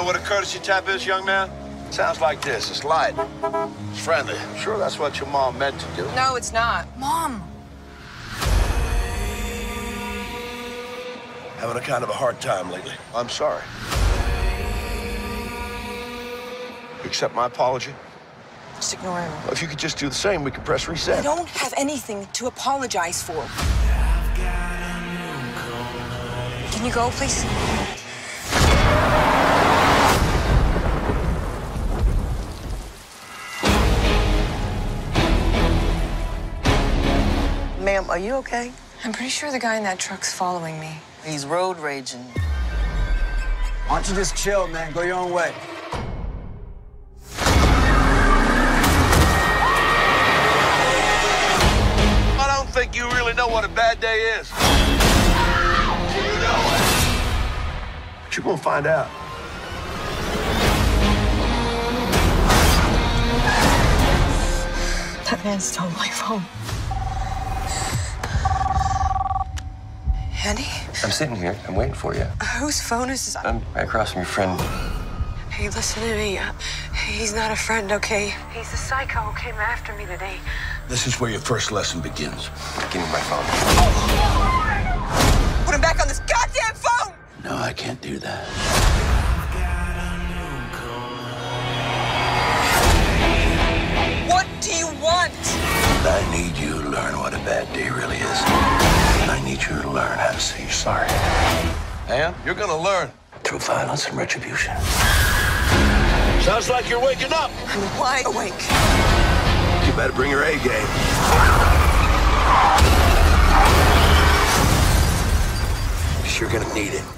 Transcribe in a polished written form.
what a courtesy tap is, young man? Sounds like this. It's light. It's friendly. I'm sure that's what your mom meant to do. No, it's not. Mom! Having a kind of a hard time lately. I'm sorry. You accept my apology? Just ignore him. Well, if you could just do the same, we could press reset. I don't have anything to apologize for. Can you go, please? Ma'am, are you okay? I'm pretty sure the guy in that truck's following me. He's road raging. Why don't you just chill, man? Go your own way. I don't think you really know what a bad day is. You know it. But you're gonna find out. That man stole my phone. Andy? I'm sitting here. I'm waiting for you. Whose phone is this? I'm right across from your friend. Hey, listen to me. He's not a friend, okay? He's the psycho who came after me today. This is where your first lesson begins. Give me my phone. Put him back on this goddamn phone! No, I can't do that. What do you want? I need you to learn what a bad day really is. I need you to learn how to say you're sorry. And you're gonna learn through violence and retribution. Sounds like you're waking up. I'm wide awake. You better bring your A game. 'Cause you're gonna need it.